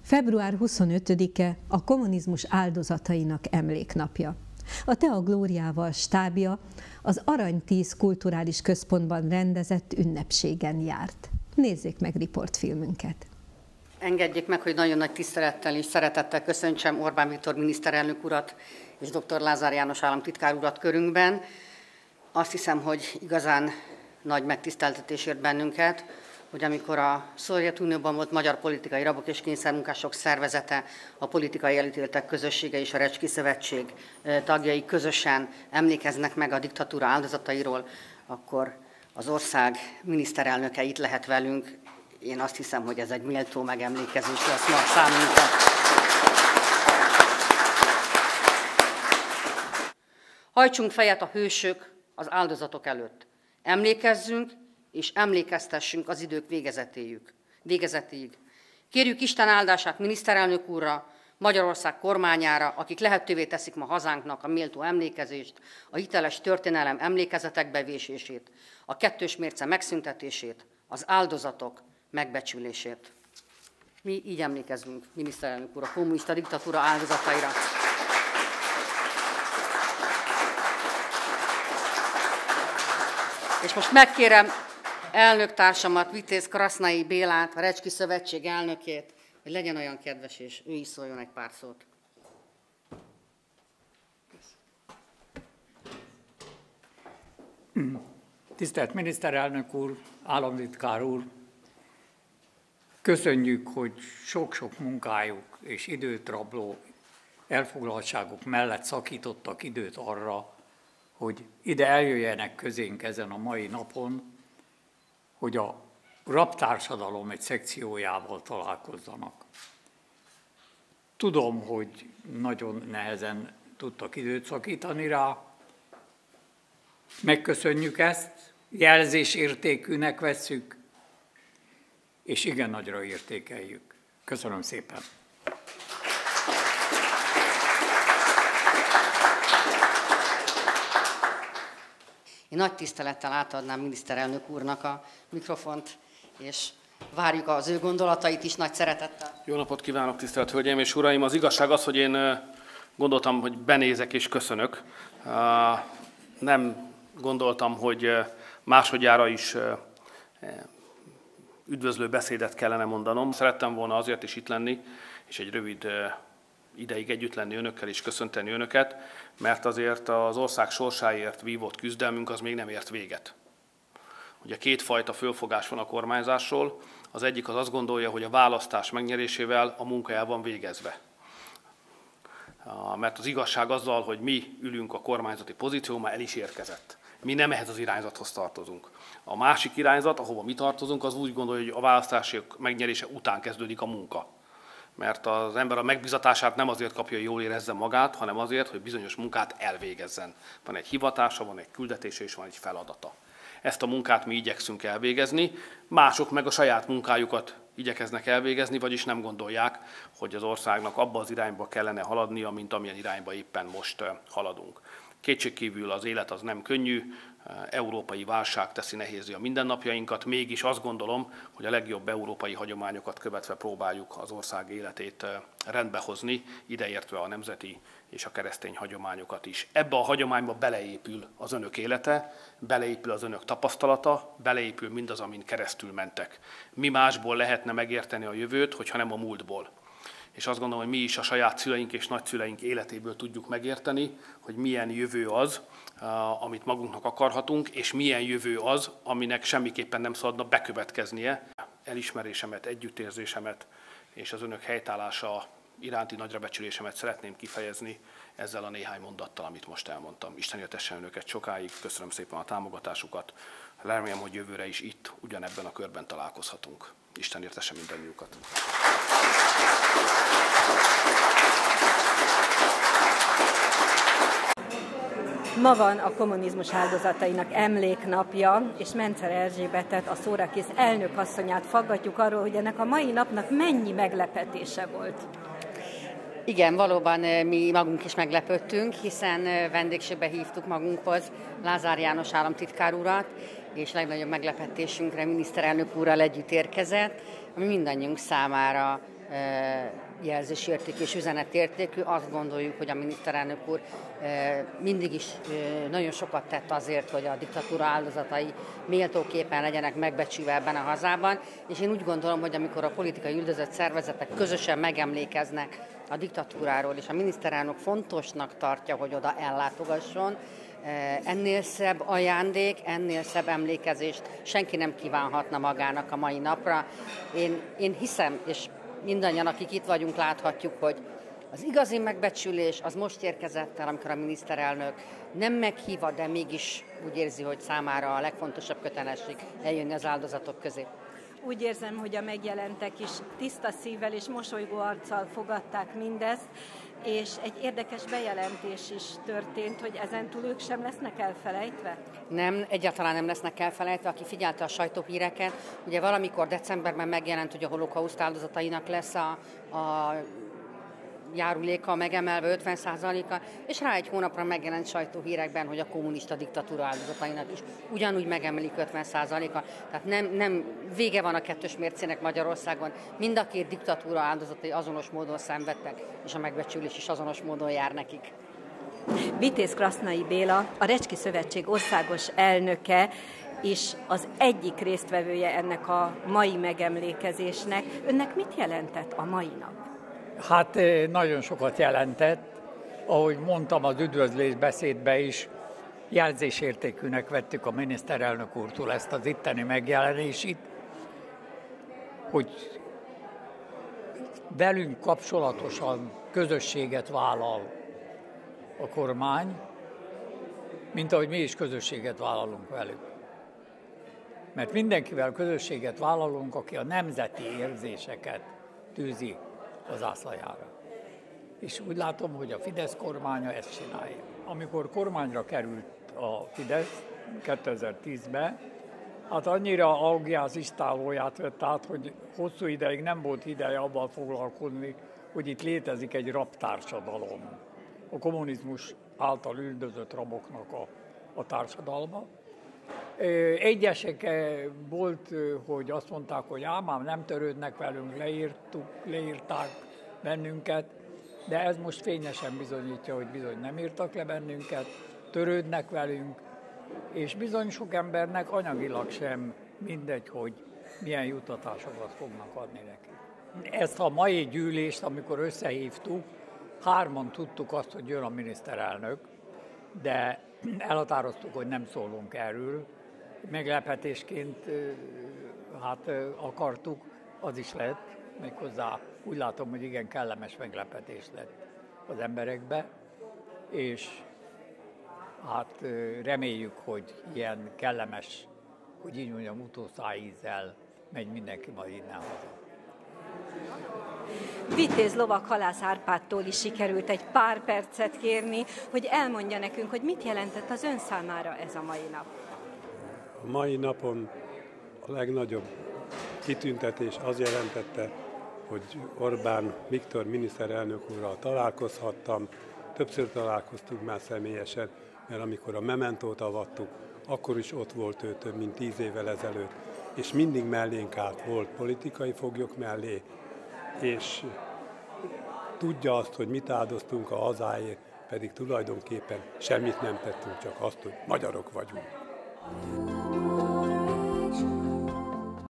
Február 25-e a kommunizmus áldozatainak emléknapja. A Tea Glóriával stábja az Arany 10 kulturális központban rendezett ünnepségen járt. Nézzék meg riportfilmünket! Engedjék meg, hogy nagyon nagy tisztelettel és szeretettel köszöntsem Orbán Viktor miniszterelnök urat és dr. Lázár János államtitkár urat körünkben. Azt hiszem, hogy igazán nagy megtiszteltetés ért bennünket, hogy amikor a Szovjetunióban volt Magyar Politikai Rabok és Kényszermunkások Szervezete, a politikai elítéltek közössége és a Recski Szövetség tagjai közösen emlékeznek meg a diktatúra áldozatairól, akkor az ország miniszterelnöke itt lehet velünk. Én azt hiszem, hogy ez egy méltó megemlékezés lesz ma számunkra. Hajtsunk fejet a hősök, az áldozatok előtt. Emlékezzünk és emlékeztessünk az idők végezetéig. Kérjük Isten áldását miniszterelnök úrra, Magyarország kormányára, akik lehetővé teszik ma hazánknak a méltó emlékezést, a hiteles történelem emlékezetek bevésését, a kettős mérce megszüntetését, az áldozatok megbecsülését. Mi így emlékezünk, miniszterelnök úr, a kommunista diktatúra áldozataira. És most megkérem elnöktársamat, Vitéz Krasznai Bélát, a Recski Szövetség elnökét, hogy legyen olyan kedves, és ő is szóljon egy pár szót. Tisztelt miniszterelnök úr, államtitkár úr, köszönjük, hogy sok-sok munkájuk és időt rabló elfoglaltságuk mellett szakítottak időt arra, hogy ide eljöjjenek közénk ezen a mai napon, hogy a rabtársadalom egy szekciójával találkozzanak. Tudom, hogy nagyon nehezen tudtak időt szakítani rá. Megköszönjük ezt, jelzésértékűnek vesszük, és igen nagyra értékeljük. Köszönöm szépen! Én nagy tisztelettel átadnám miniszterelnök úrnak a mikrofont, és várjuk az ő gondolatait is nagy szeretettel. Jó napot kívánok, tisztelt Hölgyeim és Uraim! Az igazság az, hogy én gondoltam, hogy benézek és köszönök. Nem gondoltam, hogy másodjára is üdvözlő beszédet kellene mondanom. Szerettem volna azért is itt lenni, és egy rövid ideig együtt lenni önökkel és köszönteni önöket, mert azért az ország sorsáért vívott küzdelmünk az még nem ért véget. Ugye kétfajta fölfogás van a kormányzásról, az egyik az azt gondolja, hogy a választás megnyerésével a munka el van végezve. Mert az igazság azzal, hogy mi ülünk a kormányzati pozíció, már el is érkezett. Mi nem ehhez az irányzathoz tartozunk. A másik irányzat, ahova mi tartozunk, az úgy gondolja, hogy a választások megnyerése után kezdődik a munka. Mert az ember a megbízatását nem azért kapja, hogy jól érezze magát, hanem azért, hogy bizonyos munkát elvégezzen. Van egy hivatása, van egy küldetése és van egy feladata. Ezt a munkát mi igyekszünk elvégezni, mások meg a saját munkájukat igyekeznek elvégezni, vagyis nem gondolják, hogy az országnak abba az irányba kellene haladnia, mint amilyen irányba éppen most haladunk. Kétségkívül az élet az nem könnyű, európai válság teszi nehézé a mindennapjainkat, mégis azt gondolom, hogy a legjobb európai hagyományokat követve próbáljuk az ország életét rendbehozni, ideértve a nemzeti és a keresztény hagyományokat is. Ebbe a hagyományba beleépül az önök élete, beleépül az önök tapasztalata, beleépül mindaz, amin keresztül mentek. Mi másból lehetne megérteni a jövőt, hogyha nem a múltból. És azt gondolom, hogy mi is a saját szüleink és nagyszüleink életéből tudjuk megérteni, hogy milyen jövő az, amit magunknak akarhatunk, és milyen jövő az, aminek semmiképpen nem szabadna bekövetkeznie. Elismerésemet, együttérzésemet és az önök helytállása iránti nagyrabecsülésemet szeretném kifejezni ezzel a néhány mondattal, amit most elmondtam. Isten éltessen önöket sokáig, köszönöm szépen a támogatásukat. Remélem, hogy jövőre is itt, ugyanebben a körben találkozhatunk. Isten értesse mindannyiukat. Ma van a kommunizmus áldozatainak emléknapja, és Mencer Erzsébetet, a Szórakész elnökasszonyát faggatjuk arról, hogy ennek a mai napnak mennyi meglepetése volt. Igen, valóban mi magunk is meglepődtünk, hiszen vendégségbe hívtuk magunkhoz Lázár János államtitkár urat, és legnagyobb meglepetésünkre miniszterelnök úrral együtt érkezett, ami mindannyiunk számára jelzésértékű és üzenetértékű. Azt gondoljuk, hogy a miniszterelnök úr mindig is nagyon sokat tett azért, hogy a diktatúra áldozatai méltóképpen legyenek megbecsülve ebben a hazában, és én úgy gondolom, hogy amikor a politikai üldözött szervezetek közösen megemlékeznek a diktatúráról, és a miniszterelnök fontosnak tartja, hogy oda ellátogasson, ennél szebb ajándék, ennél szebb emlékezést senki nem kívánhatna magának a mai napra. Én hiszem, és mindannyian, akik itt vagyunk, láthatjuk, hogy az igazi megbecsülés az most érkezett el, amikor a miniszterelnök nem meghívva, de mégis úgy érzi, hogy számára a legfontosabb kötelesség eljönni az áldozatok közé. Úgy érzem, hogy a megjelentek is tiszta szívvel és mosolygó arccal fogadták mindezt, és egy érdekes bejelentés is történt, hogy ezentúl ők sem lesznek elfelejtve? Nem, egyáltalán nem lesznek elfelejtve. Aki figyelte a sajtóhíreket, ugye valamikor decemberben megjelent, hogy a holokauszt áldozatainak lesz a járuléka megemelve 50%-a, és rá egy hónapra megjelent sajtóhírekben, hogy a kommunista diktatúra áldozatainak is ugyanúgy megemelik 50%-a. Tehát nem vége van a kettős mércének Magyarországon. Mind a két diktatúra áldozatai azonos módon szenvedtek, és a megbecsülés is azonos módon jár nekik. Vitéz Krasznai Béla, a Recski Szövetség országos elnöke, és az egyik résztvevője ennek a mai megemlékezésnek. Önnek mit jelentett a mai nap? Hát nagyon sokat jelentett, ahogy mondtam az üdvözlésbeszédben is, jelzésértékűnek vettük a miniszterelnök úrtól ezt az itteni megjelenését, hogy velünk kapcsolatosan közösséget vállal a kormány, mint ahogy mi is közösséget vállalunk velük. Mert mindenkivel közösséget vállalunk, aki a nemzeti érzéseket tűzi az zászlajára. És úgy látom, hogy a Fidesz kormánya ezt csinálja. Amikor kormányra került a Fidesz 2010-ben, hát annyira augiázistálóját vett át, hogy hosszú ideig nem volt ideje abban foglalkozni, hogy itt létezik egy rabtársadalom. A kommunizmus által üldözött raboknak a társadalma. Egyesek volt, hogy azt mondták, hogy ám nem törődnek velünk, leírták bennünket, de ez most fényesen bizonyítja, hogy bizony nem írtak le bennünket, törődnek velünk, és bizony sok embernek anyagilag sem mindegy, hogy milyen juttatásokat fognak adni neki. Ezt a mai gyűlést, amikor összehívtuk, 3-an tudtuk azt, hogy jön a miniszterelnök, de elhatároztuk, hogy nem szólunk erről. Meglepetésként akartuk, az is lett, méghozzá úgy látom, hogy igen kellemes meglepetés lett az emberekbe, és hát reméljük, hogy ilyen kellemes, hogy így mondjam, utószájízzel megy mindenki majd innen haza. Vitéz lovag Halász Árpádtól is sikerült egy pár percet kérni, hogy elmondja nekünk, hogy mit jelentett az ön számára ez a mai nap. A mai napon a legnagyobb kitüntetés az jelentette, hogy Orbán Viktor miniszterelnök úrral találkozhattam. Többször találkoztunk már személyesen, mert amikor a mementót avattuk, akkor is ott volt ő több mint 10 évvel ezelőtt, és mindig mellénk állt, volt politikai foglyok mellé, és tudja azt, hogy mit áldoztunk a hazáért, pedig tulajdonképpen semmit nem tettünk, csak azt, hogy magyarok vagyunk.